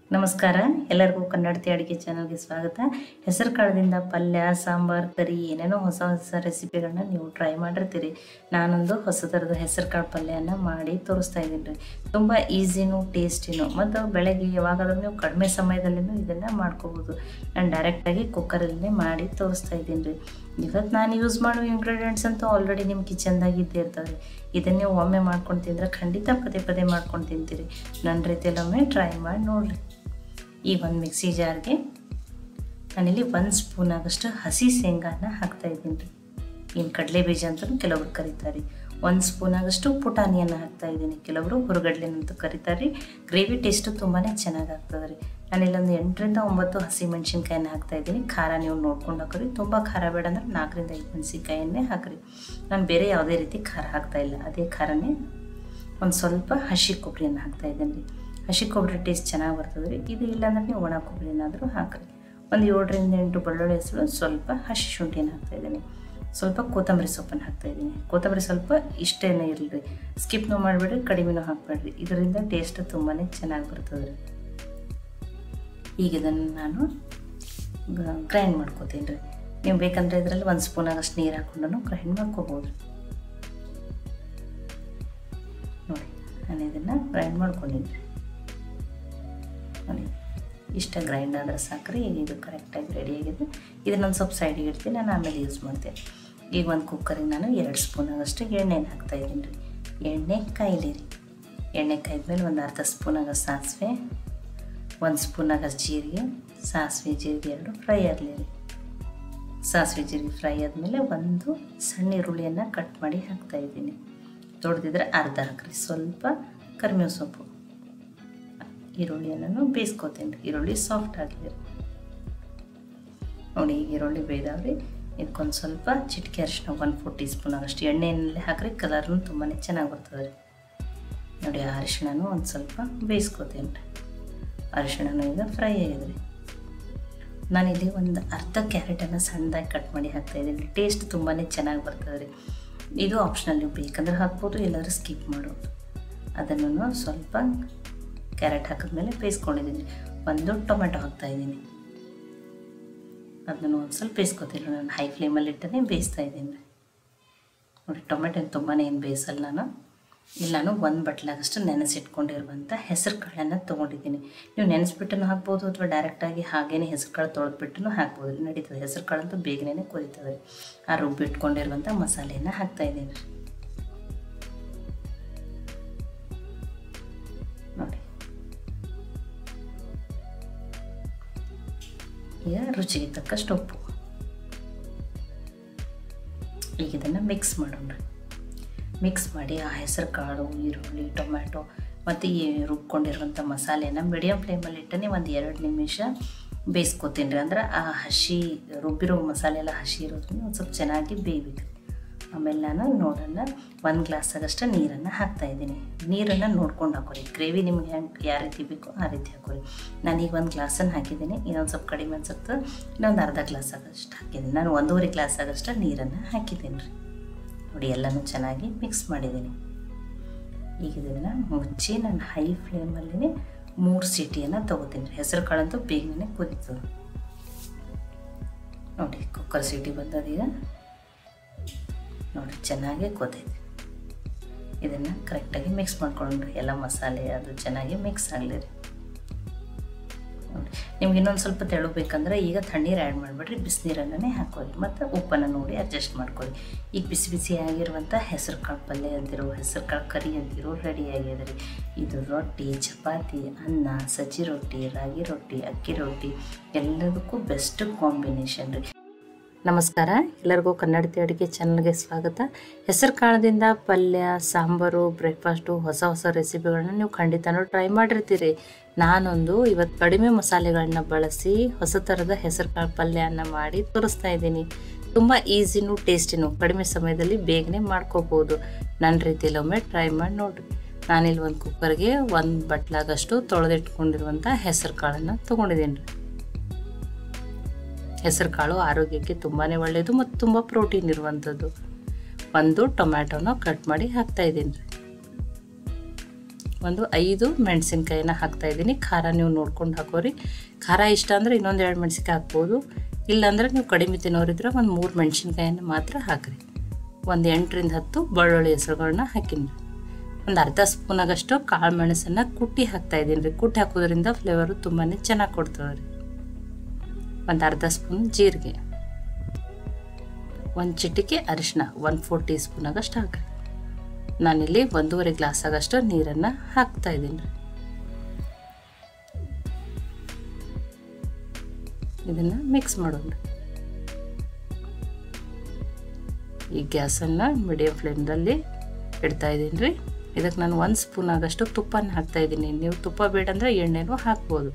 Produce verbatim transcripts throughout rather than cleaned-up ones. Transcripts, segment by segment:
ನಮಸ್ಕಾರ ಎಲ್ಲರಿಗೂ ಕನ್ನಡತಿ ಅಡುಗೆ ಚಾನಲ್ಗೆ ಸ್ವಾಗತ. ಹೆಸರು ಕಾಳದಿಂದ ಪಲ್ಯ, ಸಾಂಬಾರ್, ಕರಿ ಏನೇನೋ ಹೊಸ ಹೊಸ ರೆಸಿಪಿಗಳನ್ನ ನೀವು ಟ್ರೈ ಮಾಡಿರ್ತೀರಿ. ನಾನೊಂದು ಹೊಸ ಥರದ ಹೆಸರು ಕಾಳು ಪಲ್ಯನ ಮಾಡಿ ತೋರಿಸ್ತಾ ಇದ್ದೀನಿ ರೀ. ತುಂಬ ಈಸಿನೂ ಟೇಸ್ಟಿನೂ ಮತ್ತು ಬೆಳಗ್ಗೆ ಯಾವಾಗಾದ್ರೂ ನೀವು ಕಡಿಮೆ ಸಮಯದಲ್ಲಿನೂ ಇದನ್ನು ಮಾಡ್ಕೋಬೋದು. ನಾನು ಡೈರೆಕ್ಟಾಗಿ ಕುಕ್ಕರಲ್ಲೇ ಮಾಡಿ ತೋರಿಸ್ತಾ ಇದ್ದೀನಿ ರೀ. ಇವತ್ತು ನಾನು ಯೂಸ್ ಮಾಡೋ ಇಂಗ್ರೀಡಿಯೆಂಟ್ಸ್ ಅಂತೂ ಆಲ್ರೆಡಿ ನಿಮ್ಮ ಕಿಚನ್ದಾಗ ಇದ್ದೇ ಇರ್ತಾವೆ ರೀ. ಇದನ್ನು ನೀವು ಒಮ್ಮೆ ಮಾಡ್ಕೊಂಡು ತಿಂದರೆ ಖಂಡಿತ ಪದೇ ಪದೇ ಮಾಡ್ಕೊಂಡು ತಿಂತೀರಿ. ನನ್ನ ರೀತಿಯಲ್ಲಿ ಒಮ್ಮೆ ಟ್ರೈ ಮಾಡಿ ನೋಡಿರಿ. ಈ ಒಂದು ಮಿಕ್ಸಿ ಜಾರ್ಗೆ ನಾನಿಲ್ಲಿ ಒಂದು ಸ್ಪೂನ್ ಆಗೋಷ್ಟು ಹಸಿ ಶೇಂಗಾನ ಹಾಕ್ತಾಯಿದ್ದೀನಿ ರೀ. ಇನ್ನು ಕಡಲೆ ಬೀಜ ಅಂತಲೂ ಕೆಲವರು ಕರೀತಾರೆ. ಒಂದು ಸ್ಪೂನ್ ಆಗೋಷ್ಟು ಪುಟಾಣಿಯನ್ನು ಹಾಕ್ತಾಯಿದ್ದೀನಿ. ಕೆಲವರು ಹುರುಗಡ್ಲೆನಂತೂ ಕರೀತಾರೆ ರೀ. ಗ್ರೇವಿ ಟೇಸ್ಟು ತುಂಬಾ ಚೆನ್ನಾಗಿ ಆಗ್ತದೆ ರೀ. ನಾನಿಲ್ಲೊಂದು ಎಂಟರಿಂದ ಒಂಬತ್ತು ಹಸಿ ಮೆಣಸಿನ್ಕಾಯಿನ ಹಾಕ್ತಾಯಿದ್ದೀನಿ. ಖಾರ ನೀವು ನೋಡ್ಕೊಂಡು ಹಾಕೋರಿ. ತುಂಬ ಖಾರ ಬೇಡ ಅಂದ್ರೆ ನಾಲ್ಕರಿಂದ ಐದು ಮೆಣಸಿನ್ಕಾಯನ್ನೇ ಹಾಕಿರಿ. ನಾನು ಬೇರೆ ಯಾವುದೇ ರೀತಿ ಖಾರ ಹಾಕ್ತಾಯಿಲ್ಲ, ಅದೇ ಖಾರನೇ. ಒಂದು ಸ್ವಲ್ಪ ಹಸಿ ಕೊಬ್ಬರಿಯನ್ನು ಹಾಕ್ತಾಯಿದ್ದೀನಿ ರೀ. ಹಸಿ ಕೊಬ್ಬರಿ ಟೇಸ್ಟ್ ಚೆನ್ನಾಗಿ ಬರ್ತದೆ ರೀ. ಇದು ಇಲ್ಲಾಂದ್ರೆ ನೀವು ಒಣ ಕೊಬ್ಬರಿನಾದರೂ ಹಾಕಿರಿ. ಒಂದು ಏಳರಿಂದ ಎಂಟು ಬೆಳ್ಳುಳ್ಳಿ ಹೆಸರು, ಸ್ವಲ್ಪ ಹಸಿ ಶುಂಠಿಯನ್ನು ಹಾಕ್ತಾಯಿದ್ದೀನಿ. ಸ್ವಲ್ಪ ಕೊತ್ತಂಬರಿ ಸೊಪ್ಪನ್ನು ಹಾಕ್ತಾಯಿದ್ದೀನಿ. ಕೊತ್ತಂಬರಿ ಸ್ವಲ್ಪ ಇಷ್ಟೇನೇ ಇರಲಿ ರೀ, ಸ್ಕಿಪ್ನೂ ಮಾಡಿಬಿಡ್ರಿ, ಕಡಿಮೆನೂ ಹಾಕಬೇಡ್ರಿ. ಇದರಿಂದ ಟೇಸ್ಟ್ ತುಂಬಾ ಚೆನ್ನಾಗಿ ಬರ್ತದೆ ರೀ. ಈಗ ಇದನ್ನು ನಾನು ಗ್ರೈಂಡ್ ಮಾಡ್ಕೋತೀನಿ ರೀ. ನೀವು ಬೇಕಂದರೆ ಇದರಲ್ಲಿ ಒಂದು ಸ್ಪೂನ್ ಆಗಷ್ಟು ನೀರು ಹಾಕ್ಕೊಂಡು ಗ್ರೈಂಡ್ ಮಾಡ್ಕೋಬೋದು. ನೋಡಿ, ನಾನು ಇದನ್ನು ಗ್ರೈಂಡ್ ಮಾಡ್ಕೊಂಡಿದ್ದೀನಿ. ನೋಡಿ, ಇಷ್ಟ ಗ್ರೈಂಡ್ ಆದರೆ ಸಾಕ್ರಿ. ಈಗ ಇದು ಕರೆಕ್ಟಾಗಿ ರೆಡಿಯಾಗಿದೆ. ಇದನ್ನೊಂದು ಸ್ವಲ್ಪ ಸೈಡಿಗೆ ಇಡ್ತೀನಿ, ನಾನು ಆಮೇಲೆ ಯೂಸ್ ಮಾಡ್ತೇನೆ. ಈಗ ಒಂದು ಕುಕ್ಕರಿಗೆ ನಾನು ಎರಡು ಸ್ಪೂನ್ ಆಗಷ್ಟು ಎಣ್ಣೆನ ಹಾಕ್ತಾಯಿದ್ದೀನಿ ರೀ. ಎಣ್ಣೆ ಕಾಯಿಲಿ ರೀ. ಎಣ್ಣೆ ಕಾಯ್ದ್ಮೇಲೆ ಒಂದು ಅರ್ಧ ಸ್ಪೂನ್ ಆಗ ಸಾಸಿವೆ, ಒಂದು ಸ್ಪೂನ್ ಆಗ ಜೀರಿಗೆ, ಸಾಸಿವೆ ಜೀರಿಗೆ ಎರಡು ಫ್ರೈ ಆಗಲಿ ರೀ. ಸಾಸಿವೆ ಜೀರಿಗೆ ಫ್ರೈ ಆದಮೇಲೆ ಒಂದು ಸಣ್ಣ ಈರುಳ್ಳಿಯನ್ನು ಕಟ್ ಮಾಡಿ ಹಾಕ್ತಾಯಿದ್ದೀನಿ. ದೊಡ್ಡದಿದ್ರೆ ಅರ್ಧ ಹಾಕ್ರಿ. ಸ್ವಲ್ಪ ಕರಿಬೇವು ಸೊಪ್ಪು, ಈರುಳ್ಳಿಯನ್ನು ಬೇಯಿಸ್ಕೋತೀನಿ ರೀ. ಈರುಳ್ಳಿ ಸಾಫ್ಟ್ ಆಗಲಿ. ನೋಡಿ, ಈಗ ಈರುಳ್ಳಿ ಬೇಯ್ದಾವ್ರಿ. ಇದಕ್ಕೊಂದು ಸ್ವಲ್ಪ ಚಿಟಿಕೆ ಅರಿಶಿನ, ಒನ್ ಫೋರ್ ಟೀ ಸ್ಪೂನ್ ಆಗಷ್ಟು ಎಣ್ಣೆಯಲ್ಲೇ ಹಾಕ್ರಿ. ಕಲರ್ನು ತುಂಬಾ ಚೆನ್ನಾಗಿ ಬರ್ತದೆ ರೀ. ನೋಡಿ, ಆ ಅರಿಶಿಣನೂ ಒಂದು ಸ್ವಲ್ಪ ಬೇಯಿಸ್ಕೋತೀನಿ ರೀ. ಅರಿಶಿಣನೂ ಈಗ ಫ್ರೈ ಆಗಿದೆ ರೀ. ನಾನಿಲ್ಲಿ ಒಂದು ಅರ್ಧ ಕ್ಯಾರೆಟನ್ನು ಸಣ್ಣದಾಗಿ ಕಟ್ ಮಾಡಿ ಹಾಕ್ತಾಯಿದ್ದೀನಿ ರೀ. ಟೇಸ್ಟ್ ತುಂಬಾ ಚೆನ್ನಾಗಿ ಬರ್ತದೆ ರೀ. ಇದು ಆಪ್ಷನಲ್, ನೀವು ಬೇಕಂದ್ರೆ ಹಾಕ್ಬೋದು, ಇಲ್ಲಾಂದ್ರೆ ಸ್ಕಿಪ್ ಮಾಡೋದು. ಅದನ್ನು ಸ್ವಲ್ಪ ಕ್ಯಾರೆಟ್ ಹಾಕಿದ್ಮೇಲೆ ಬೇಯಿಸ್ಕೊಂಡಿದ್ದೀನಿ. ಒಂದು ಟೊಮೆಟೊ ಹಾಕ್ತಾಯಿದ್ದೀನಿ. ಅದನ್ನು ಒಂದು ಸ್ವಲ್ಪ ಬೇಯಿಸ್ಕೊತೀನಿ. ನಾನು ಹೈ ಫ್ಲೇಮಲ್ಲಿ ಇಟ್ಟೇ ಬೇಯಿಸ್ತಾ ಇದ್ದೀನಿ ರೀ. ನೋಡಿ, ಟೊಮೆಟೊ ತುಂಬಾ ಏನು ಬೇಯಿಸಲ್ಲ ನಾನು. ಇಲ್ಲಿ ನಾನು ಒಂದು ಬಟ್ಲಾಗಷ್ಟು ನೆನೆಸಿಟ್ಕೊಂಡಿರುವಂಥ ಹೆಸರು ಕಾಳನ್ನು ತೊಗೊಂಡಿದ್ದೀನಿ. ನೀವು ನೆನೆಸ್ಬಿಟ್ಟು ಹಾಕ್ಬೋದು, ಅಥವಾ ಡೈರೆಕ್ಟಾಗಿ ಹಾಗೇ ಹೆಸರು ಕಾಳು ತೊಳೆದ್ಬಿಟ್ಟು ಹಾಕ್ಬೋದು, ನಡೀತದೆ. ಹೆಸರು ಕಾಳಂತೂ ಬೇಗನೆ ಕೊರಿತದೆ ರೀ. ಆ ರುಬ್ಬಿಟ್ಕೊಂಡಿರುವಂಥ ಮಸಾಲೆಯನ್ನು ಹಾಕ್ತಾಯಿದ್ದೀನಿ ರೀ. ನೋಡಿ, ಈಗ ರುಚಿಗೆ ತಕ್ಕಷ್ಟು ಉಪ್ಪು. ಈಗ ಇದನ್ನು ಮಿಕ್ಸ್ ಮಾಡೋಣ. ಮಿಕ್ಸ್ ಮಾಡಿ ಆ ಹೆಸರು ಕಾಳು, ಈರುಳ್ಳಿ, ಟೊಮ್ಯಾಟೊ ಮತ್ತು ಈ ರುಬ್ಕೊಂಡಿರುವಂಥ ಮಸಾಲೆನ ಮೀಡಿಯಮ್ ಫ್ಲೇಮಲ್ಲಿ ಇಟ್ಟನೆ ಒಂದು ಎರಡು ನಿಮಿಷ ಬೇಯಿಸ್ಕೊತೀನಿ ರೀ. ಅಂದ್ರೆ ಆ ಹಸಿ ರುಬ್ಬಿರೋ ಮಸಾಲೆ ಎಲ್ಲ ಹಸಿ ಇರೋದ್ರಿಂದ ಒಂದು ಸ್ವಲ್ಪ ಚೆನ್ನಾಗಿ ಬೇಯಬೇಕು. ಆಮೇಲೆ ನಾನು ನೋಡೋಣ ಒಂದು ಗ್ಲಾಸ್ ಆಗಷ್ಟು ನೀರನ್ನು ಹಾಕ್ತಾಯಿದ್ದೀನಿ. ನೀರನ್ನು ನೋಡ್ಕೊಂಡು ಹಾಕೋರಿ. ಗ್ರೇವಿ ನಿಮ್ಗೆ ಹೆಂಗೆ ಯಾವ ರೀತಿ ಬೇಕೋ ಆ ರೀತಿ ಹಾಕೋರಿ. ನಾನೀಗ ಒಂದು ಗ್ಲಾಸನ್ನು ಹಾಕಿದ್ದೀನಿ. ಇನ್ನೊಂದು ಸ್ವಲ್ಪ ಕಡಿಮೆ ಅನ್ಸುತ್ತೆ, ಇನ್ನೊಂದು ಅರ್ಧ ಗ್ಲಾಸ್ ಆಗಷ್ಟು ಹಾಕಿದ್ದೀನಿ. ನಾನು ಒಂದೂವರೆ ಗ್ಲಾಸ್ ಆಗಷ್ಟು ನೀರನ್ನು ಹಾಕಿದ್ದೀನಿ ರೀ. ನೋಡಿ, ಎಲ್ಲನೂ ಚೆನ್ನಾಗಿ ಮಿಕ್ಸ್ ಮಾಡಿದ್ದೀನಿ. ಈಗ ಇದನ್ನು ಮುಚ್ಚಿ ನಾನು ಹೈ ಫ್ಲೇಮಲ್ಲಿ ಮೂರು ಸೀಟಿಯನ್ನು ತೊಗೋತೀನಿ ರೀ. ಹೆಸರು ಕಾಳಂತೂ ಬೇಗನೆ ಕುದೀತದೆ. ನೋಡಿ, ಕುಕ್ಕರ್ ಸೀಟಿ ಬಂದದೀಗ. ನೋಡಿ, ಚೆನ್ನಾಗಿ ಕುದೈತೆ. ಇದನ್ನು ಕರೆಕ್ಟಾಗಿ ಮಿಕ್ಸ್ ಮಾಡ್ಕೊಂಡ್ರಿ. ಎಲ್ಲ ಮಸಾಲೆ ಅದು ಚೆನ್ನಾಗಿ ಮಿಕ್ಸ್ ಆಗಲಿ ರೀ. ನೋಡಿ, ನಿಮ್ಗೆ ಇನ್ನೊಂದು ಸ್ವಲ್ಪ ತೆಳು ಬೇಕಂದ್ರೆ ಈಗ ತಣ್ಣೀರು ಆ್ಯಡ್ ಮಾಡಿಬಿಡ್ರಿ. ಬಿಸಿನೀರನ್ನೇ ಹಾಕೋರಿ ಮತ್ತು ಉಪ್ಪನ್ನು ನೋಡಿ ಅಡ್ಜಸ್ಟ್ ಮಾಡ್ಕೊಳ್ಳಿ. ಈಗ ಬಿಸಿ ಬಿಸಿ ಆಗಿರುವಂಥ ಹೆಸರು ಕಾಳು ಪಲ್ಯ ಅಂತಿರೋ, ಹೆಸರು ಕಾಳು ಕರಿ ಅಂತಿರೋ ರೆಡಿ ಆಗಿದೆ ರೀ. ಇದು ರೊಟ್ಟಿ, ಚಪಾತಿ, ಅನ್ನ, ಸಜ್ಜಿ ರೊಟ್ಟಿ, ರಾಗಿ ರೊಟ್ಟಿ, ಅಕ್ಕಿ ರೊಟ್ಟಿ ಎಲ್ಲದಕ್ಕೂ ಬೆಸ್ಟ್ ಕಾಂಬಿನೇಷನ್ ರೀ. ನಮಸ್ಕಾರ, ಎಲ್ಲರಿಗೂ ಕನ್ನಡತಿ ಅಡುಗೆ ಚಾನಲ್ಗೆ ಸ್ವಾಗತ. ಹೆಸರು ಕಾಳದಿಂದ ಪಲ್ಯ, ಸಾಂಬಾರು, ಬ್ರೇಕ್ಫಾಸ್ಟು, ಹೊಸ ಹೊಸ ರೆಸಿಪಿಗಳನ್ನ ನೀವು ಖಂಡಿತನೂ ಟ್ರೈ ಮಾಡಿರ್ತೀರಿ. ನಾನೊಂದು ಇವತ್ತು ಕಡಿಮೆ ಮಸಾಲೆಗಳನ್ನ ಬಳಸಿ ಹೊಸ ಥರದ ಹೆಸರು ಕಾಳು ಪಲ್ಯನ ಮಾಡಿ ತೋರಿಸ್ತಾ ಇದ್ದೀನಿ. ತುಂಬ ಈಸಿನೂ ಟೇಸ್ಟಿನೂ, ಕಡಿಮೆ ಸಮಯದಲ್ಲಿ ಬೇಗನೆ ಮಾಡ್ಕೋಬೋದು. ನನ್ನ ರೀತಿಯಲ್ಲಿ ಒಮ್ಮೆ ಟ್ರೈ ಮಾಡಿ ನೋಡಿರಿ. ನಾನಿಲ್ಲಿ ಒಂದು ಕುಕ್ಕರ್ಗೆ ಒಂದು ಬಟ್ಲಾಗಷ್ಟು ತೊಳೆದಿಟ್ಕೊಂಡಿರುವಂಥ ಹೆಸರು ಕಾಳನ್ನು ತೊಗೊಂಡಿದ್ದೀನಿ ರೀ. ಹೆಸರು ಕಾಳು ಆರೋಗ್ಯಕ್ಕೆ ತುಂಬಾ ಒಳ್ಳೆಯದು ಮತ್ತು ತುಂಬ ಪ್ರೋಟೀನ್ ಇರುವಂಥದ್ದು. ಒಂದು ಟೊಮ್ಯಾಟೊನ ಕಟ್ ಮಾಡಿ ಹಾಕ್ತಾಯಿದ್ದೀನಿ ರೀ. ಒಂದು ಐದು ಮೆಣಸಿನ್ಕಾಯಿನ ಹಾಕ್ತಾಯಿದ್ದೀನಿ. ಖಾರ ನೀವು ನೋಡ್ಕೊಂಡು ಹಾಕೋರಿ. ಖಾರ ಇಷ್ಟ ಅಂದರೆ ಇನ್ನೊಂದು ಎರಡು ಮೆಣಸಿನ್ಕಾಯಿ ಹಾಕ್ಬೋದು, ಇಲ್ಲಾಂದರೆ ನೀವು ಕಡಿಮೆ ತಿನ್ನೋರಿದ್ರೆ ಒಂದು ಮೂರು ಮೆಣಸಿನ್ಕಾಯನ್ನು ಮಾತ್ರ ಹಾಕಿರಿ. ಒಂದು ಎಂಟರಿಂದ ಹತ್ತು ಬೆಳ್ಳುಳ್ಳಿ ಹೆಸರುಗಳನ್ನ ಹಾಕಿನಿ. ಒಂದು ಅರ್ಧ ಸ್ಪೂನಾಗಷ್ಟು ಕಾಳು ಮೆಣಸನ್ನು ಕುಟ್ಟಿ ಹಾಕ್ತಾಯಿದ್ದೀನಿ ರೀ. ಕುಟ್ಟಿ ಹಾಕೋದ್ರಿಂದ ಫ್ಲೇವರು ತುಂಬಾ ಚೆನ್ನಾಗಿ ಕೊಡ್ತದೆ ರೀ. ಒಂದು ಅರ್ಧ ಸ್ಪೂನ್ ಜೀರಿಗೆ, ಒಂದು ಚಿಟಿಕೆ ಅರಿಶಿನ, ಒಂದು ಫೋರ್ ಟೀ ಸ್ಪೂನಾಗಷ್ಟು ಹಾಕಿರಿ. ನಾನಿಲ್ಲಿ ಒಂದೂವರೆ ಗ್ಲಾಸ್ ಆಗಷ್ಟು ನೀರನ್ನು ಹಾಕ್ತಾ ಇದ್ದೀನಿ ರೀ. ಇದನ್ನು ಮಿಕ್ಸ್ ಮಾಡೋಣ. ಈ ಗ್ಯಾಸನ್ನು ಮೀಡಿಯಮ್ ಫ್ಲೇಮ್ದಲ್ಲಿ ಇಡ್ತಾ ಇದ್ದೀನಿ ರೀ. ಇದಕ್ಕೆ ನಾನು ಒಂದು ಸ್ಪೂನ್ ಆಗಷ್ಟು ತುಪ್ಪನ ಹಾಕ್ತಾ ಇದ್ದೀನಿ. ನೀವು ತುಪ್ಪ ಬೇಡಂದ್ರೆ ಎಣ್ಣೆನೂ ಹಾಕ್ಬೋದು.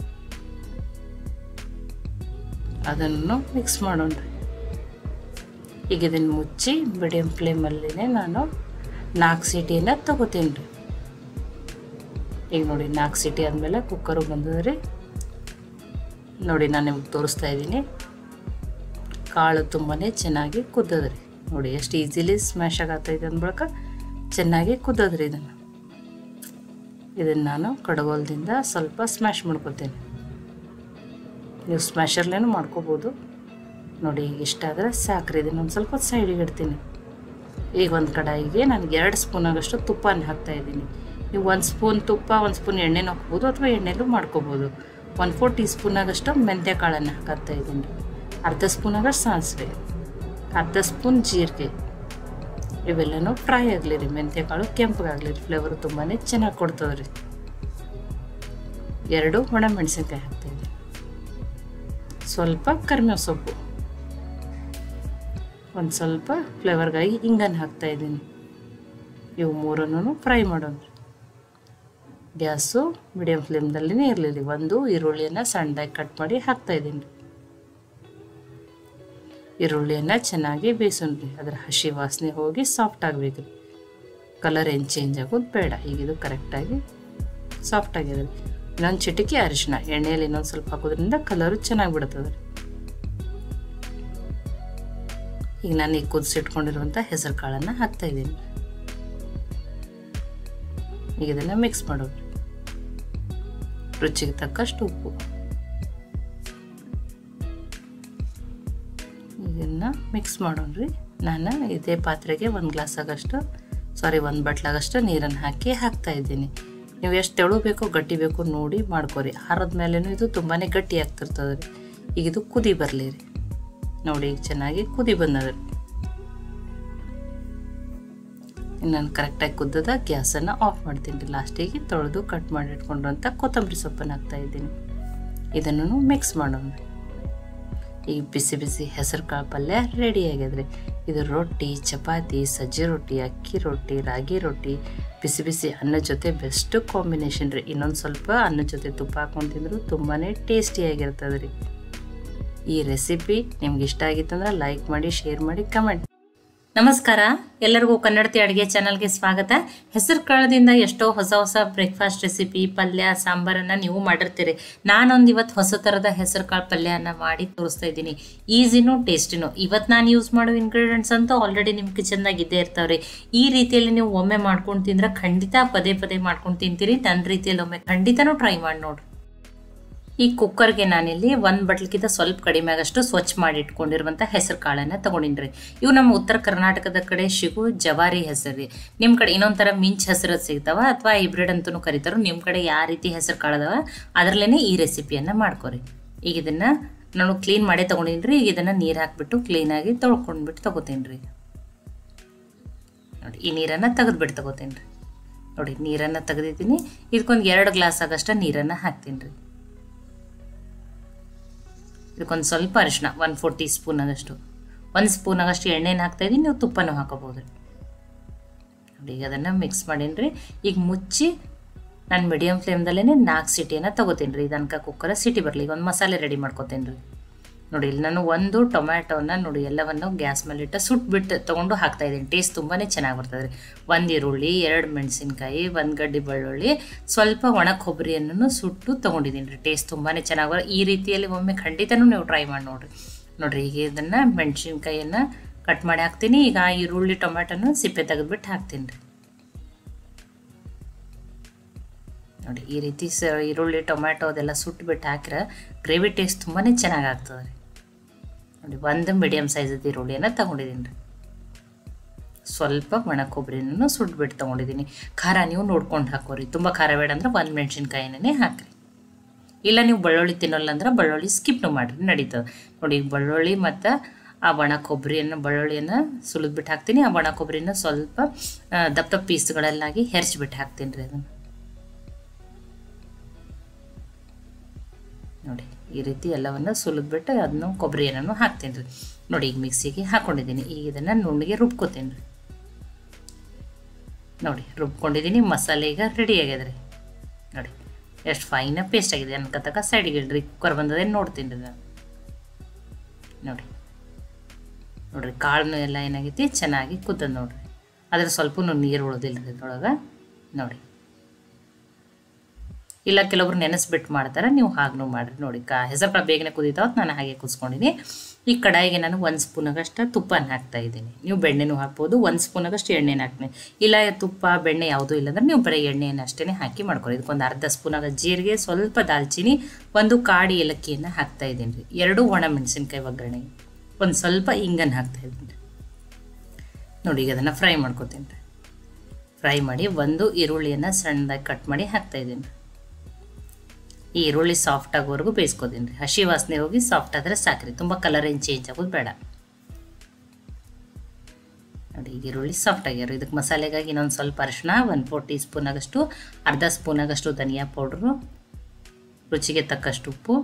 ಅದನ್ನು ಮಿಕ್ಸ್ ಮಾಡೋಣ ರೀ. ಈಗ ಇದನ್ನು ಮುಚ್ಚಿ ಮೀಡಿಯಮ್ ಫ್ಲೇಮಲ್ಲಿನೇ ನಾನು ನಾಲ್ಕು ಸೀಟಿಯನ್ನು ತಗೋತೀನಿ ರೀ. ಈಗ ನೋಡಿ ನಾಲ್ಕು ಸೀಟಿ ಆದಮೇಲೆ ಕುಕ್ಕರು ಬಂದದ ರೀ. ನೋಡಿ ನಾನು ನಿಮ್ಗೆ ತೋರಿಸ್ತಾ ಇದ್ದೀನಿ. ಕಾಳು ತುಂಬಾ ಚೆನ್ನಾಗಿ ಕುದ್ದದ ರೀ. ನೋಡಿ ಎಷ್ಟು ಈಸಿಲಿ ಸ್ಮ್ಯಾಶ್ ಆಗತ್ತೈತೆ ಅಂದ್ಬಳಕ ಚೆನ್ನಾಗಿ ಕುದ್ದದ್ರಿ. ಇದನ್ನು ಇದನ್ನು ನಾನು ಕಡಗೋಲದಿಂದ ಸ್ವಲ್ಪ ಸ್ಮ್ಯಾಶ್ ಮಾಡ್ಕೊತೀನಿ. ನೀವು ಸ್ಮ್ಯಾಶರ್ಲೇನು ಮಾಡ್ಕೋಬೋದು. ನೋಡಿ ಈಗ ಇಷ್ಟ ಆದರೆ ಸಾಕ್ರಿ. ಇದನ್ನು ಒಂದು ಸ್ವಲ್ಪ ಸೈಡಿಗೆ ಇಡ್ತೀನಿ. ಈಗ ಒಂದು ಕಡಾಯಿಗೆ ನನಗೆ ಎರಡು ಸ್ಪೂನ್ ಆಗಷ್ಟು ತುಪ್ಪನ ಹಾಕ್ತಾಯಿದ್ದೀನಿ. ನೀವು ಒಂದು ಸ್ಪೂನ್ ತುಪ್ಪ ಒಂದು ಸ್ಪೂನ್ ಎಣ್ಣೆನೂ ಹಾಕ್ಬೋದು ಅಥವಾ ಎಣ್ಣೆಲೂ ಮಾಡ್ಕೋಬೋದು. ಒಂದು ಫೋರ್ ಟೀ ಸ್ಪೂನ್ ಆಗಷ್ಟು ಮೆಂತ್ಯ ಕಾಳನ್ನು ಹಾಕ್ತಾಯಿದ್ದೀನಿ. ಅರ್ಧ ಸ್ಪೂನ್ ಆಗಷ್ಟು ಸಾಸಿವೆ, ಅರ್ಧ ಸ್ಪೂನ್ ಜೀರಿಗೆ, ಇವೆಲ್ಲನೂ ಫ್ರೈ ಆಗಲಿ ರೀ. ಮೆಂತ್ಯ ಕಾಳು ಕೆಂಪಗಾಗಲಿ ರೀ. ಫ್ಲೇವರು ತುಂಬಾ ಚೆನ್ನಾಗಿ ಕೊಡ್ತದೆ ರೀ. ಎರಡು ಒಣ ಮೆಣಸಿನ್ಕಾಯಿ ಹಾಕ್ತಾಯಿದ್ದೀನಿ. ಸ್ವಲ್ಪ ಕರಿಬೇವು ಸೊಪ್ಪು, ಒಂದು ಸ್ವಲ್ಪ ಫ್ಲೇವರ್ಗಾಗಿ ಹಿಂಗನ್ನು ಹಾಕ್ತಾಯಿದ್ದೀನಿ. ಇವು ಮೂರನ್ನು ಫ್ರೈ ಮಾಡೋಣ. ಗ್ಯಾಸು ಮೀಡಿಯಮ್ ಫ್ಲೇಮ್ದಲ್ಲಿನೇ ಇರಲಿ. ಒಂದು ಈರುಳ್ಳಿಯನ್ನು ಸಣ್ಣದಾಗಿ ಕಟ್ ಮಾಡಿ ಹಾಕ್ತಾಯಿದ್ದೀನಿ. ಈರುಳ್ಳಿಯನ್ನು ಚೆನ್ನಾಗಿ ಬೇಯಿಸೋಣ್ರಿ. ಅದರ ಹಸಿ ವಾಸನೆ ಹೋಗಿ ಸಾಫ್ಟ್ ಆಗಬೇಕು ರೀ. ಕಲರ್ ಏನು ಚೇಂಜ್ ಆಗೋದು ಬೇಡ. ಈಗ ಇದು ಕರೆಕ್ಟಾಗಿ ಸಾಫ್ಟ್ ಆಗಿದೆ. ಇನ್ನೊಂದು ಚಿಟಿಕೆ ಅರಿಶಿನ ಎಣ್ಣೆಯಲ್ಲಿ ಇನ್ನೊಂದು ಸ್ವಲ್ಪ ಹಾಕೋದ್ರಿಂದ ಕಲರು ಚೆನ್ನಾಗಿ ಬಿಡ್ತದೆ ರೀ. ಈಗ ನಾನು ಈಗ ಕುದಿಸಿಟ್ಕೊಂಡಿರುವಂಥ ಹೆಸರು ಕಾಳನ್ನು ಹಾಕ್ತಾಯಿದ್ದೀನಿ. ಈಗ ಇದನ್ನು ಮಿಕ್ಸ್ ಮಾಡೋದು. ರುಚಿಗೆ ತಕ್ಕಷ್ಟು ಉಪ್ಪು. ಇದನ್ನು ಮಿಕ್ಸ್ ಮಾಡೋಣ್ರಿ. ನಾನು ಇದೇ ಪಾತ್ರೆಗೆ ಒಂದು ಗ್ಲಾಸ್ ಆಗಷ್ಟು ಸಾರಿ ಒಂದು ಬಟ್ಲಾಗಷ್ಟು ನೀರನ್ನು ಹಾಕಿ ಹಾಕ್ತಾಯಿದ್ದೀನಿ. ನೀವು ಎಷ್ಟು ತೆಳು ಬೇಕೋ ಗಟ್ಟಿ ಬೇಕೋ ನೋಡಿ ಮಾಡ್ಕೊರಿ. ಹಾರದ ಮೇಲೇನು ಇದು ತುಂಬಾ ಗಟ್ಟಿ ಆಗ್ತಿರ್ತದೆ ರೀ. ಈಗ ಇದು ಕುದಿ ಬರಲಿ ರೀ. ನೋಡಿ ಈಗ ಚೆನ್ನಾಗಿ ಕುದಿ ಬಂದದ ರೀ. ನಾನು ಕರೆಕ್ಟಾಗಿ ಕುದ್ದದ ಗ್ಯಾಸನ್ನು ಆಫ್ ಮಾಡ್ತೀನಿ ರೀ. ಲಾಸ್ಟಿಗೆ ತೊಳೆದು ಕಟ್ ಮಾಡಿ ಇಟ್ಕೊಂಡಿರುವಂಥ ಕೊತ್ತಂಬರಿ ಸೊಪ್ಪನ್ನು ಹಾಕ್ತಾಯಿದ್ದೀನಿ. ಇದನ್ನು ಮಿಕ್ಸ್ ಮಾಡೋಣ. ಈಗ ಬಿಸಿ ಬಿಸಿ ಹೆಸರು ಕಾಳು ಪಲ್ಯ ರೆಡಿ ಆಗ್ಯದ್ರಿ. ಇದು ರೊಟ್ಟಿ, ಚಪಾತಿ, ಸಜ್ಜೆ ರೊಟ್ಟಿ, ಅಕ್ಕಿ ರೊಟ್ಟಿ, ರಾಗಿ ರೊಟ್ಟಿ, ಬಿಸಿ ಬಿಸಿ ಅನ್ನದ ಜೊತೆ ಬೆಸ್ಟ್ ಕಾಂಬಿನೇಷನ್ ರೀ. ಇನ್ನೊಂದು ಸ್ವಲ್ಪ ಅನ್ನದ ಜೊತೆ ತುಪ್ಪ ಹಾಕೊಂಡು ತಿಂದರೂ ತುಂಬಾ ಟೇಸ್ಟಿಯಾಗಿರ್ತದೆ ರೀ. ಈ ರೆಸಿಪಿ ನಿಮ್ಗೆ ಇಷ್ಟ ಆಗಿತ್ತಂದ್ರೆ ಲೈಕ್ ಮಾಡಿ, ಶೇರ್ ಮಾಡಿ, ಕಮೆಂಟ್. ನಮಸ್ಕಾರ, ಎಲ್ಲರಿಗೂ ಕನ್ನಡತಿ ಅಡುಗೆ ಚಾನಲ್ಗೆ ಸ್ವಾಗತ. ಹೆಸರು ಕಾಳದಿಂದ ಎಷ್ಟೋ ಹೊಸ ಹೊಸ ಬ್ರೇಕ್ಫಾಸ್ಟ್ ರೆಸಿಪಿ, ಪಲ್ಯ, ಸಾಂಬಾರನ್ನು ನೀವು ಮಾಡಿರ್ತೀರಿ. ನಾನೊಂದು ಇವತ್ತು ಹೊಸ ಥರದ ಹೆಸರು ಕಾಳು ಪಲ್ಯನ ಮಾಡಿ ತೋರಿಸ್ತಾ ಇದ್ದೀನಿ. ಈಸಿನೂ ಟೇಸ್ಟಿನೂ. ಇವತ್ತು ನಾನು ಯೂಸ್ ಮಾಡೋ ಇಂಗ್ರೀಡಿಯೆಂಟ್ಸ್ ಅಂತೂ ಆಲ್ರೆಡಿ ನಿಮ್ಮ ಕಿಚನ್ದಾಗ ಇದ್ದೇ ಇರ್ತಾವ್ರಿ. ಈ ರೀತಿಯಲ್ಲಿ ನೀವು ಒಮ್ಮೆ ಮಾಡ್ಕೊಂಡು ತಿಂದ್ರೆ ಖಂಡಿತ ಪದೇ ಪದೇ ಮಾಡ್ಕೊಂಡು ತಿಂತೀರಿ. ನನ್ನ ರೀತಿಯಲ್ಲಿ ಒಮ್ಮೆ ಖಂಡಿತನೂ ಟ್ರೈ ಮಾಡಿ ನೋಡ್ರಿ. ಈ ಕುಕ್ಕರ್ಗೆ ನಾನಿಲ್ಲಿ ಒಂದು ಬಟ್ಲಿಗಿಂತ ಸ್ವಲ್ಪ ಕಡಿಮೆ ಆಗಷ್ಟು ಸ್ವಚ್ಛ ಮಾಡಿ ಇಟ್ಕೊಂಡಿರುವಂಥ ಹೆಸರು ಕಾಳನ್ನು ತೊಗೊಂಡಿನ್ರಿ. ಇವು ನಮ್ಮ ಉತ್ತರ ಕರ್ನಾಟಕದ ಕಡೆ ಸಿಗೋ ಜವಾರಿ ಹೆಸರು ರೀ. ನಿಮ್ಮ ಕಡೆ ಇನ್ನೊಂದು ಥರ ಮಿಂಚ್ ಹೆಸರು ಸಿಗ್ತಾವ ಅಥವಾ ಹೈಬ್ರಿಡ್ ಅಂತಲೂ ಕರೀತಾರೋ. ನಿಮ್ಮ ಕಡೆ ಯಾವ ರೀತಿ ಹೆಸರು ಕಾಳದವ ಅದರಲ್ಲೇ ಈ ರೆಸಿಪಿಯನ್ನು ಮಾಡ್ಕೊರಿ. ಈಗ ಇದನ್ನು ನಾನು ಕ್ಲೀನ್ ಮಾಡೇ ತೊಗೊಂಡಿನಿ ರೀ. ಈಗ ಇದನ್ನು ನೀರು ಹಾಕಿಬಿಟ್ಟು ಕ್ಲೀನಾಗಿ ತೊಳ್ಕೊಂಡ್ಬಿಟ್ಟು ತೊಗೋತೀನಿ ರೀ. ನೋಡಿ ಈ ನೀರನ್ನು ತೆಗೆದ್ಬಿಟ್ಟು ತೊಗೋತೀನಿ ರೀ. ನೋಡಿ ನೀರನ್ನು ತೆಗೆದಿದ್ದೀನಿ. ಇದಕ್ಕೊಂದು ಎರಡು ಗ್ಲಾಸ್ ಆಗಷ್ಟು ನೀರನ್ನು ಹಾಕ್ತೀನಿ ರೀ. ಇದಕ್ಕೊಂದು ಸ್ವಲ್ಪ ಅರಿಶಿನ, ಒನ್ ಫೋರ್ ಟೀ ಸ್ಪೂನ್ ಆಗಷ್ಟು, ಒಂದು ಸ್ಪೂನ್ ಆಗಷ್ಟು ಎಣ್ಣೆನ ಹಾಕ್ತಾಯಿದ್ದೀನಿ. ನೀವು ತುಪ್ಪನೂ ಹಾಕೋಬೋದು ರೀ. ನೋಡಿ ಈಗ ಅದನ್ನು ಮಿಕ್ಸ್ ಮಾಡೀನಿ ರೀ. ಈಗ ಮುಚ್ಚಿ ನಾನು ಮೀಡಿಯಮ್ ಫ್ಲೇಮ್ದಲ್ಲೇ ನಾಲ್ಕು ಸಿಟಿಯನ್ನು ತೊಗೋತೀನಿ ರೀ. ಇದನ್ಕ ಕುಕ್ಕರ ಸಿಟಿ ಬರಲಿ. ಈಗ ಒಂದು ಮಸಾಲೆ ರೆಡಿ ಮಾಡ್ಕೊತೀನಿ ರೀ. ನೋಡಿ ಇಲ್ಲಿ ನಾನು ಒಂದು ಟೊಮ್ಯಾಟೋನ ನೋಡಿ ಎಲ್ಲವನ್ನು ಗ್ಯಾಸ್ ಮೇಲೆ ಇಟ್ಟು ಸುಟ್ಬಿಟ್ಟು ತೊಗೊಂಡು ಹಾಕ್ತಾಯಿದ್ದೀನಿ. ಟೇಸ್ಟ್ ತುಂಬಾ ಚೆನ್ನಾಗಿ ಬರ್ತದೆ ರೀ. ಒಂದು ಈರುಳ್ಳಿ, ಎರಡು ಮೆಣಸಿನ್ಕಾಯಿ, ಒಂದು ಗಡ್ಡೆ ಬೆಳ್ಳುಳ್ಳಿ, ಸ್ವಲ್ಪ ಒಣ ಕೊಬ್ಬರಿಯನ್ನು ಸುಟ್ಟು ತೊಗೊಂಡಿದ್ದೀನಿ ರೀ. ಟೇಸ್ಟ್ ತುಂಬಾ ಚೆನ್ನಾಗಿ ಬರೋ. ಈ ರೀತಿಯಲ್ಲಿ ಒಮ್ಮೆ ಖಂಡಿತನೂ ನೀವು ಟ್ರೈ ಮಾಡಿ ನೋಡಿರಿ. ನೋಡಿರಿ ಈಗ ಇದನ್ನು ಮೆಣಸಿನ್ಕಾಯಿಯನ್ನು ಕಟ್ ಮಾಡಿ ಹಾಕ್ತೀನಿ. ಈಗ ಈರುಳ್ಳಿ ಟೊಮ್ಯಾಟೋನು ಸಿಪ್ಪೆ ತೆಗೆದ್ಬಿಟ್ಟು ಹಾಕ್ತೀನಿ ರೀ. ನೋಡಿ ಈ ರೀತಿ ಸ ಈರುಳ್ಳಿ ಟೊಮ್ಯಾಟೊ ಅದೆಲ್ಲ ಸುಟ್ಬಿಟ್ಟು ಹಾಕಿದ್ರೆ ಗ್ರೇವಿ ಟೇಸ್ಟ್ ತುಂಬಾ ಚೆನ್ನಾಗಿ ಆಗ್ತದೆ ರೀ. ನೋಡಿ ಒಂದು ಮೀಡಿಯಮ್ ಸೈಜದ್ದು ಈರುಳ್ಳಿಯನ್ನು ತೊಗೊಂಡಿದ್ದೀನಿ ರೀ. ಸ್ವಲ್ಪ ಒಣ ಕೊಬ್ಬರಿನೂ ಸುಟ್ಬಿಟ್ಟು ತೊಗೊಂಡಿದ್ದೀನಿ. ಖಾರ ನೀವು ನೋಡ್ಕೊಂಡು ಹಾಕೋರಿ. ತುಂಬ ಖಾರ ಬೇಡ ಅಂದ್ರೆ ಒಂದು ಮೆಣಸಿನ್ಕಾಯಿನೇ ಹಾಕಿರಿ. ಇಲ್ಲ ನೀವು ಬೆಳ್ಳುಳ್ಳಿ ತಿನ್ನೋಲ್ಲ ಅಂದ್ರೆ ಬೆಳ್ಳುಳ್ಳಿ ಸ್ಕಿಪ್ನು ಮಾಡಿರಿ ನಡೀತದೆ. ನೋಡಿ ಈಗ ಬೆಳ್ಳುಳ್ಳಿ ಮತ್ತು ಆ ಒಣ ಕೊಬ್ಬರಿಯನ್ನು ಬೆಳ್ಳುಳ್ಳಿಯನ್ನು ಸುಲಿದ್ಬಿಟ್ಟು ಹಾಕ್ತೀನಿ. ಆ ಒಣ ಕೊಬ್ಬರಿನ ಸ್ವಲ್ಪ ದಪ್ಪ ದಪ್ಪ ಪೀಸ್ಗಳಲ್ಲಾಗಿ ಹೆರ್ಚ್ಬಿಟ್ಟು ಹಾಕ್ತೀನಿ ರೀ ಅದನ್ನು. ನೋಡಿ ಈ ರೀತಿ ಎಲ್ಲವನ್ನು ಸುಲಿದ್ಬಿಟ್ಟು ಅದನ್ನು ಕೊಬ್ಬರಿ ಏನನ್ನು ಹಾಕ್ತೀನಿ ರೀ. ನೋಡಿ ಈಗ ಮಿಕ್ಸಿಗೆ ಹಾಕ್ಕೊಂಡಿದ್ದೀನಿ. ಈಗ ಇದನ್ನು ನುಣ್ಣಗೆ ರುಬ್ಕೋತೀನಿ ರೀ. ನೋಡಿ ರುಬ್ಕೊಂಡಿದ್ದೀನಿ. ಮಸಾಲೆ ಈಗ ರೆಡಿ ಆಗ್ಯದ ರೀ. ನೋಡಿ ಎಷ್ಟು ಫೈನಾಗಿ ಪೇಸ್ಟ್ ಆಗಿದೆ ಅನ್ಕತಕ್ಕ ಸೈಡಿಗೆ ಇಡ್ರಿ. ಕುಕ್ಕರ್ ಬಂದದೇನು ನೋಡ್ತೀನಿ ರೀ ನಾನು. ನೋಡಿ ನೋಡಿರಿ ಕಾಳನ್ನು ಎಲ್ಲ ಏನಾಗೈತಿ ಚೆನ್ನಾಗಿ ಕುದ್ದದ ನೋಡಿರಿ. ಅದ್ರ ಸ್ವಲ್ಪ ನೀರು ಉಳಿದಿಲ್ಲ ರೀ ಇದ್ರೊಳಗೆ. ನೋಡಿ ಇಲ್ಲ ಕೆಲವೊಬ್ರು ನೆನೆಸ್ಬಿಟ್ಟು ಮಾಡ್ತಾರೆ, ನೀವು ಹಾಗೂ ಮಾಡಿರಿ. ನೋಡಿ ಕಾ ಹೆಸರು ಕಾಳು ಬೇಗನೆ ಕುದೀತಾವತ್ತು ನಾನು ಹಾಗೆ ಕುದಿಸ್ಕೊಂಡಿನಿ. ಈ ಕಡಾಯಿಗೆ ನಾನು ಒಂದು ಸ್ಪೂನಾಗಷ್ಟು ತುಪ್ಪನ ಹಾಕ್ತಾಯಿದ್ದೀನಿ. ನೀವು ಬೆಣ್ಣೆನೂ ಹಾಕ್ಬೋದು. ಒಂದು ಸ್ಪೂನಾಗಷ್ಟು ಎಣ್ಣೆನ ಹಾಕ್ತೀನಿ. ಇಲ್ಲ ತುಪ್ಪ ಬೆಣ್ಣೆ ಯಾವುದೂ ಇಲ್ಲಾಂದ್ರೆ ನೀವು ಬರೀ ಎಣ್ಣೆಯನ್ನು ಅಷ್ಟೇ ಹಾಕಿ ಮಾಡ್ಕೊಳ್ಳಿ. ಇದಕ್ಕೊಂದು ಅರ್ಧ ಸ್ಪೂನಾಗ ಜೀರಿಗೆ, ಸ್ವಲ್ಪ ದಾಲ್ಚಿನ್ನಿ, ಒಂದು ಕಾಡಿ ಏಲಕ್ಕಿಯನ್ನು ಹಾಕ್ತಾಯಿದ್ದೀನಿ ರೀ. ಎರಡು ಒಣ ಮೆಣಸಿನ್ಕಾಯಿ ಒಗ್ಗರಣೆ, ಒಂದು ಸ್ವಲ್ಪ ಇಂಗನ್ನು ಹಾಕ್ತಾಯಿದ್ದೀನಿ ರೀ. ನೋಡಿ ಈಗ ಅದನ್ನು ಫ್ರೈ ಮಾಡ್ಕೊತೀನಿ ರೀ. ಫ್ರೈ ಮಾಡಿ ಒಂದು ಈರುಳ್ಳಿಯನ್ನು ಸಣ್ಣದಾಗಿ ಕಟ್ ಮಾಡಿ ಹಾಕ್ತಾಯಿದ್ದೀನಿ ರೀ. ಈ ಈರುಳ್ಳಿ ಸಾಫ್ಟ್ ಆಗೋವರೆಗೂ ಬೇಯಿಸ್ಕೋತೀನಿ ರೀ. ಹಸಿ ವಾಸನೆ ಹೋಗಿ ಸಾಫ್ಟ್ ಆದರೆ ಸಾಕ್ರಿ. ತುಂಬ ಕಲರ್ ಏನು ಚೇಂಜ್ ಆಗೋದು ಬೇಡ. ನೋಡಿ ಈಗ ಈರುಳ್ಳಿ ಸಾಫ್ಟ್ ಆಗ್ಯಾರ. ಇದಕ್ಕೆ ಮಸಾಲೆಗಾಗಿ ಇನ್ನೊಂದು ಸ್ವಲ್ಪ ಅರಿಶಿನ, ಒಂದು ಫೋರ್ ಟೀ ಸ್ಪೂನ್ ಆಗಷ್ಟು, ಅರ್ಧ ಸ್ಪೂನ್ ಆಗಷ್ಟು ಧನಿಯಾ ಪೌಡ್ರು, ರುಚಿಗೆ ತಕ್ಕಷ್ಟು ಉಪ್ಪು,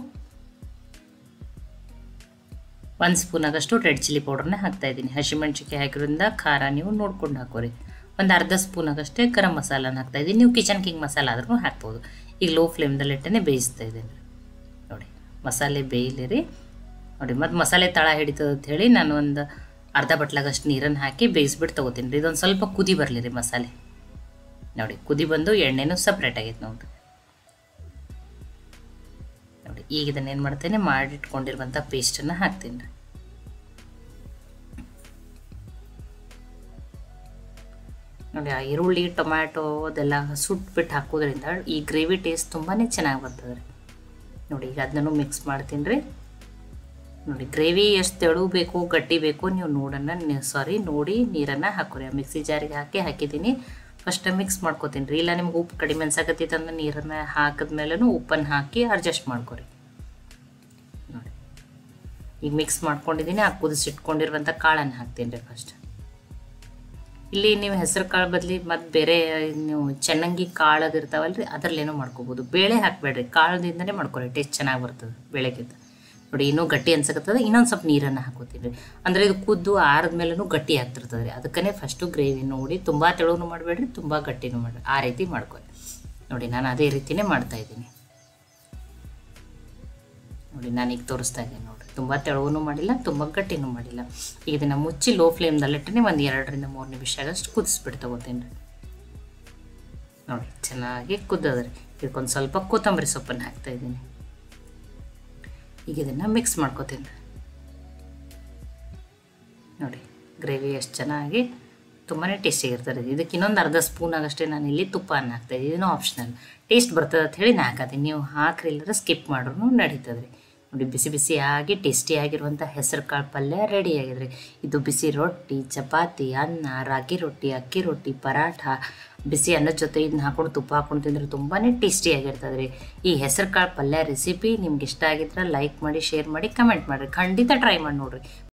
ಒಂದು ಸ್ಪೂನ್ ಆಗಷ್ಟು ರೆಡ್ ಚಿಲ್ಲಿ ಪೌಡ್ರನ್ನ ಹಾಕ್ತಾಯಿದ್ದೀನಿ. ಹಸಿಮೆಣ್ಸಿಕಾಯಿ ಹಾಕಿರೋದ್ರಿಂದ ಖಾರ ನೀವು ನೋಡ್ಕೊಂಡು ಹಾಕೋರಿ. ಒಂದು ಅರ್ಧ ಸ್ಪೂನ್ ಆಗಷ್ಟೇ ಗರಂ ಮಸಾಲನ ಹಾಕ್ತಾಯಿದ್ದೀನಿ. ನೀವು ಕಿಚನ್ ಕಿಂಗ್ ಮಸಾಲ ಆದ್ರೂ ಹಾಕ್ಬೋದು. ಈಗ ಲೋ ಫ್ಲೇಮ್ದಲ್ಲಿ ಇಟ್ಟೇ ಬೇಯಿಸ್ತಾ ಇದ್ದೀನಿ. ನೋಡಿ ಮಸಾಲೆ ಬೇಯಲಿರಿ. ನೋಡಿ ಮತ್ತು ಮಸಾಲೆ ತಳ ಹಿಡಿತದೆ ಅಂತ ಹೇಳಿ ನಾನು ಒಂದು ಅರ್ಧ ಬಟ್ಲಾಗಷ್ಟು ನೀರನ್ನು ಹಾಕಿ ಬೇಯಿಸ್ಬಿಟ್ಟು ತೊಗೋತೀನಿ ರೀ. ಇದೊಂದು ಸ್ವಲ್ಪ ಕುದಿ ಬರಲಿ ರೀ ಮಸಾಲೆ. ನೋಡಿ ಕುದಿ ಬಂದು ಎಣ್ಣೆನೂ ಸಪ್ರೇಟ್ ಆಗೈತೆ ನೋಡಿರಿ. ನೋಡಿ ಈಗ ಇದನ್ನೇನು ಮಾಡ್ತೇನೆ, ಮಾಡಿಟ್ಕೊಂಡಿರುವಂಥ ಪೇಸ್ಟನ್ನು ಹಾಕ್ತೀನಿ ರೀ. ನೋಡಿ ಆ ಈರುಳ್ಳಿ ಟೊಮ್ಯಾಟೊ ಅದೆಲ್ಲ ಸುಟ್ಬಿಟ್ಟು ಹಾಕೋದ್ರಿಂದ ಈ ಗ್ರೇವಿ ಟೇಸ್ಟ್ ತುಂಬಾ ಚೆನ್ನಾಗಿ ಬರ್ತದೆ ರೀ. ನೋಡಿ ಈಗ ಅದನ್ನು ಮಿಕ್ಸ್ ಮಾಡ್ತೀನಿ ರೀ. ನೋಡಿ ಗ್ರೇವಿ ಎಷ್ಟು ತೆಳು ಬೇಕು ಗಟ್ಟಿ ಬೇಕು ನೀವು ನೋಡೋಣ ಸಾರಿ ನೋಡಿ ನೀರನ್ನು ಹಾಕೋರಿ. ಆ ಮಿಕ್ಸಿ ಜಾರಿಗೆ ಹಾಕಿ ಹಾಕಿದ್ದೀನಿ. ಫಸ್ಟ್ ಮಿಕ್ಸ್ ಮಾಡ್ಕೋತೀನಿ ರೀ. ಇಲ್ಲ ನಿಮ್ಗೆ ಉಪ್ಪು ಕಡಿಮೆ ಅನ್ಸಕತ್ತಿತ್ತಂದ್ರೆ ನೀರನ್ನು ಹಾಕಿದ್ಮೇಲೂ ಉಪ್ಪನ್ನು ಹಾಕಿ ಅಡ್ಜಸ್ಟ್ ಮಾಡ್ಕೊರಿ. ನೋಡಿ ಈಗ ಮಿಕ್ಸ್ ಮಾಡ್ಕೊಂಡಿದ್ದೀನಿ. ಆ ಕುದಿಸಿಟ್ಕೊಂಡಿರುವಂಥ ಕಾಳನ್ನು ಹಾಕ್ತೀನಿ ರೀ ಫಸ್ಟ್. ಇಲ್ಲಿ ನೀವು ಹೆಸರು ಕಾಳು ಬದಲಿ ಮತ್ತು ಬೇರೆ ನೀವು ಚೆನ್ನಾಗಿ ಕಾಳದು ಇರ್ತಾವಲ್ಲ ರೀ ಅದರಲ್ಲೇನೋ ಮಾಡ್ಕೋಬೋದು. ಬೇಳೆ ಹಾಕಬೇಡ್ರಿ, ಕಾಳದಿಂದನೇ ಮಾಡ್ಕೊರಿ, ಟೇಸ್ಟ್ ಚೆನ್ನಾಗಿ ಬರ್ತದೆ ಬೇಳೆಗಿಂತ. ನೋಡಿ ಇನ್ನೂ ಗಟ್ಟಿ ಅನ್ಸಕತ್ತದ. ಇನ್ನೊಂದು ಸ್ವಲ್ಪ ನೀರನ್ನು ಹಾಕೋತೀನಿ ರೀ. ಅಂದರೆ ಇದು ಕುದ್ದು ಆರಿದ್ಮೇಲೂ ಗಟ್ಟಿ ಆಗ್ತಿರ್ತದೆ ರೀ. ಅದಕ್ಕೇ ಫಸ್ಟು ಗ್ರೇವಿ ನೋಡಿ ತುಂಬ ತೆಳುವೂ ಮಾಡಬೇಡ್ರಿ, ತುಂಬ ಗಟ್ಟಿನೂ ಮಾಡಿರಿ, ಆ ರೀತಿ ಮಾಡ್ಕೊರಿ. ನೋಡಿ ನಾನು ಅದೇ ರೀತಿಯೇ ಮಾಡ್ತಾಯಿದ್ದೀನಿ. ನೋಡಿ ನಾನೀಗ ತೋರಿಸ್ತಾ ಇದ್ದೀನಿ. ನೋಡಿ ತುಂಬ ತೆಳುವೂ ಮಾಡಿಲ್ಲ, ತುಂಬ ಗಟ್ಟಿನೂ ಮಾಡಿಲ್ಲ. ಈಗ ಇದನ್ನು ಮುಚ್ಚಿ ಲೋ ಫ್ಲೇಮ್ದಲ್ಲಿಟ್ಟೆ ಒಂದು ಎರಡರಿಂದ ಮೂರು ನಿಮಿಷ ಆಗಷ್ಟು ಕುದಿಸ್ಬಿಟ್ಟು ತೊಗೋತೀನಿ ರೀ. ನೋಡಿ ಚೆನ್ನಾಗಿ ಕುದ್ದದ್ರಿ. ಇದಕ್ಕೊಂದು ಸ್ವಲ್ಪ ಕೊತ್ತಂಬರಿ ಸೊಪ್ಪನ್ನು ಹಾಕ್ತಾಯಿದ್ದೀನಿ. ಈಗ ಇದನ್ನು ಮಿಕ್ಸ್ ಮಾಡ್ಕೋತೀನಿ ರೀ. ನೋಡಿ ಗ್ರೇವಿ ಎಷ್ಟು ಚೆನ್ನಾಗಿ ತುಂಬಾ ಟೇಸ್ಟಿಯಾಗಿರ್ತದೆ. ಇದಕ್ಕೆ ಇನ್ನೊಂದು ಅರ್ಧ ಸ್ಪೂನ್ ಆಗಷ್ಟೇ ನಾನು ಇಲ್ಲಿ ತುಪ್ಪವನ್ನು ಹಾಕ್ತಾಯಿದ್ದೀನಿ. ಇದನ್ನು ಆಪ್ಷನಲ್, ಟೇಸ್ಟ್ ಬರ್ತದೆ ಅಂತ ಹೇಳಿ ನಾ ಹಾಕತ್ತೀನಿ. ನೀವು ಹಾಕ್ರಿ ಇಲ್ಲದ್ರೆ ಸ್ಕಿಪ್ ಮಾಡ್ರೂ ನಡೀತದೆ ರೀ. ನೋಡಿ ಬಿಸಿ ಬಿಸಿಯಾಗಿ ಟೇಸ್ಟಿಯಾಗಿರುವಂಥ ಹೆಸರು ಕಾಳು ಪಲ್ಯ ರೆಡಿ ಆಗಿದೆ ರೀ. ಇದು ಬಿಸಿ ರೊಟ್ಟಿ, ಚಪಾತಿ, ಅನ್ನ, ರಾಗಿ ರೊಟ್ಟಿ, ಅಕ್ಕಿ ರೊಟ್ಟಿ, ಪರಾಠ, ಬಿಸಿ ಅನ್ನದ ಜೊತೆ ಇದನ್ನ ಹಾಕೊಂಡು ತುಪ್ಪ ಹಾಕೊಂಡು ತಿಂದರೆ ತುಂಬಾ ಟೇಸ್ಟಿಯಾಗಿರ್ತದೆ ರೀ. ಈ ಹೆಸರು ಕಾಳು ಪಲ್ಯ ರೆಸಿಪಿ ನಿಮ್ಗೆ ಇಷ್ಟ ಆಗಿದ್ರೆ ಲೈಕ್ ಮಾಡಿ, ಶೇರ್ ಮಾಡಿ, ಕಮೆಂಟ್ ಮಾಡಿರಿ. ಖಂಡಿತ ಟ್ರೈ ಮಾಡಿ ನೋಡಿರಿ.